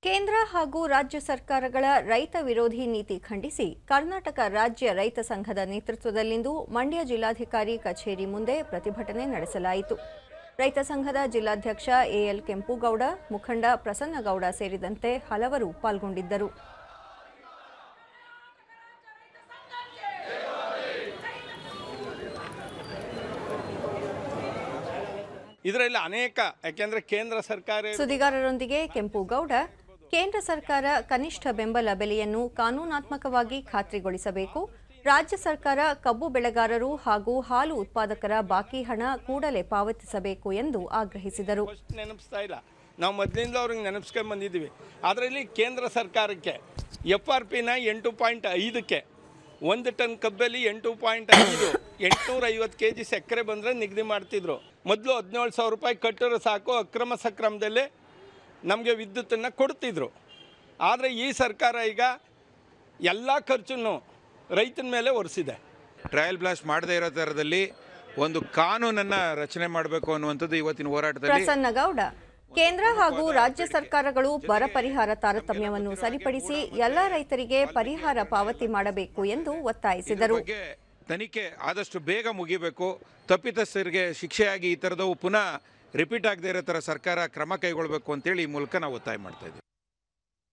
ಕೇಂದ್ರ ಹಾಗೂ ರಾಜ್ಯ ಸರ್ಕಾರಗಳ ರೈತ ವಿರೋಧಿ ನೀತಿ ಖಂಡಿಸಿ ಕರ್ನಾಟಕ ರಾಜ್ಯ ರೈತ ಸಂಘದ ನೇತೃತ್ವದಲ್ಲಿಂದು ಮಂಡ್ಯ ಜಿಲ್ಲಾಧಿಕಾರಿ ಕಚೇರಿ ಮುಂದೆ ಪ್ರತಿಭಟನೆ ನಡೆಸಲಾಯಿತು. ರೈತ ಸಂಘದ ಜಿಲ್ಲಾಧ್ಯಕ್ಷ ಎಎಲ್ ಕೆಂಪುಗೌಡ, ಮುಖಂಡ ಪ್ರಸನ್ನಗೌಡ ಸೇರಿದಂತೆ ಹಲವರು ಪಾಲ್ಗೊಂಡಿದ್ದರು. ಇದರಲ್ಲಿ ಅನೇಕ ಯಾಕೆಂದ್ರೆ ಕೇಂದ್ರ ಸರ್ಕಾರ ಸುದ್ದಿಗಾರರೊಂದಿಗೆ ಕೆಂಪುಗೌಡ, ಕೇಂದ್ರ ಸರ್ಕಾರ ಕನಿಷ್ಠ ಬೆಂಬಲ ಬೆಲೆಯನ್ನು ಕಾನೂನಾತ್ಮಕವಾಗಿ ಖಾತ್ರಿಗೊಳಿಸಬೇಕು. ರಾಜ್ಯ ಸರ್ಕಾರ ಕಬ್ಬು ಬೆಳೆಗಾರರು ಹಾಗೂ ಹಾಲು ಉತ್ಪಾದಕರ ಬಾಕಿ ಹಣ ಕೂಡಲೇ ಪಾವತಿಸಬೇಕು ಎಂದು ಆಗ್ರಹಿಸಿದರು. ನೆನಪಿಸ್ತಾ ಇಲ್ಲ, ನಾವು ಮೊದಲಿಂದ ಅವ್ರಿಗೆ ನೆನಪಿಸ್ಕೊಂಡು ಬಂದಿದ್ದೀವಿ. ಅದರಲ್ಲಿ ಕೇಂದ್ರ ಸರ್ಕಾರಕ್ಕೆ FRP 8.5ಕ್ಕೆ 1 ಟನ್ ಕಬ್ಬಲ್ಲಿ 8.5 850 kg ಸಕ್ಕರೆ ಬಂದರೆ ನಿಗದಿ ಮಾಡ್ತಿದ್ರು. ಮೊದಲು 17,000 ರೂಪಾಯಿ ಕಟ್ಟರು ಸಾಕು, ಅಕ್ರಮ ಸಕ್ರಮದಲ್ಲೇ ನಮಗೆ ವಿದ್ಯುತ್ತನ್ನು ಕೊಡ್ತಿದ್ರು. ಆದರೆ ಈ ಸರ್ಕಾರ ಈಗ ಎಲ್ಲ ಖರ್ಚನ್ನು ರೈತನ ಮೇಲೆ ಹೊರಿಸಿದೆ. ಟ್ರಯಲ್ ಬ್ಲಾಸ್ಟ್ ಮಾಡದೇ ಇರೋ ಥರದಲ್ಲಿ ಒಂದು ಕಾನೂನನ್ನು ರಚನೆ ಮಾಡಬೇಕು ಅನ್ನುವಂಥದ್ದು ಇವತ್ತಿನ ಹೋರಾಟದಲ್ಲಿ. ಪ್ರಸನ್ನಗೌಡ, ಕೇಂದ್ರ ಹಾಗೂ ರಾಜ್ಯ ಸರ್ಕಾರಗಳು ಬರ ಪರಿಹಾರ ತಾರತಮ್ಯವನ್ನು ಸರಿಪಡಿಸಿ ಎಲ್ಲ ರೈತರಿಗೆ ಪರಿಹಾರ ಪಾವತಿ ಮಾಡಬೇಕು ಎಂದು ಒತ್ತಾಯಿಸಿದರು. ತನಿಖೆ ಆದಷ್ಟು ಬೇಗ ಮುಗಿಬೇಕು, ತಪ್ಪಿತಸ್ಥರಿಗೆ ಶಿಕ್ಷೆಯಾಗಿ ಈ ಥರದವು ಪುನಃ ರಿಪೀಟ್ ಆಗದೇ ಇರೋ ಥರ ಸರ್ಕಾರ ಕ್ರಮ ಕೈಗೊಳ್ಳಬೇಕು ಅಂತೇಳಿ ಈ ಮೂಲಕ ನಾವು ಒತ್ತಾಯ ಮಾಡ್ತಾ ಇದ್ದೀವಿ.